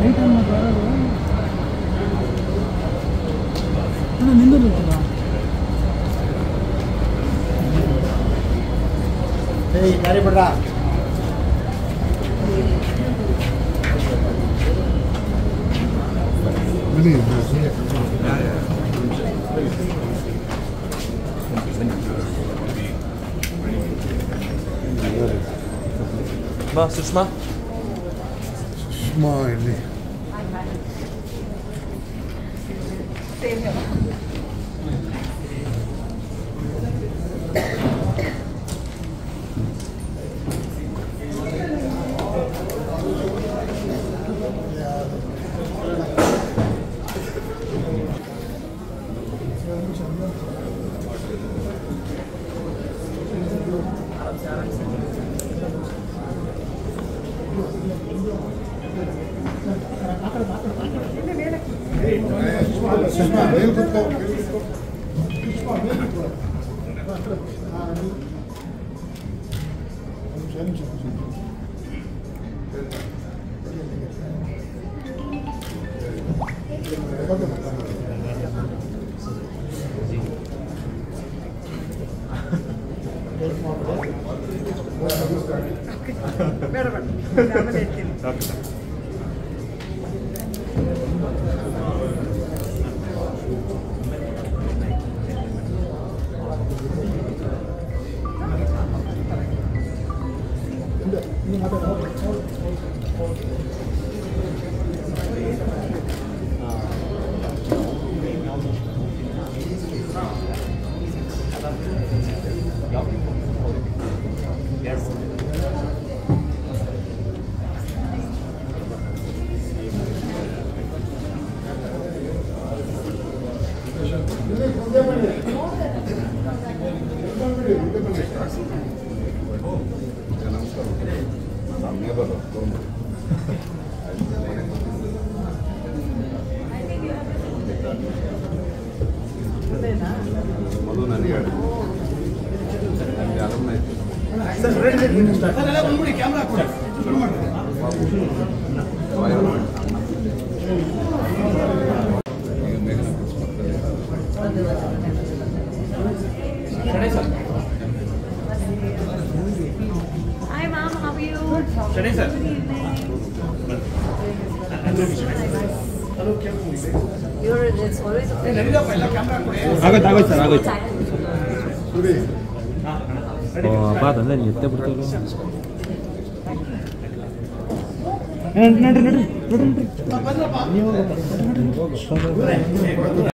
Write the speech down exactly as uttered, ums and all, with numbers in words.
Hey, cari berda. Ini masih. Ma, Sushma? Sushma ini. Same here. Sushma, bel kutko. Sushma, bel kutko. Merhaba. Devam edelim. Hi mom, how are you? Shani sir. You're, it's always a pleasure. ಆಗೋಯ್ತು ಆಗೋಯ್ತು sir ಆಗೋಯ್ತು Sudah. ಬಾ ತಂದೆ ನೀವು ಎತ್ತೆ ಬಿಡ್ತೀವಿ ನಡ್ರಿ ನಡ್ರಿ ನಡ್ರಿ ನಡ್ರಿ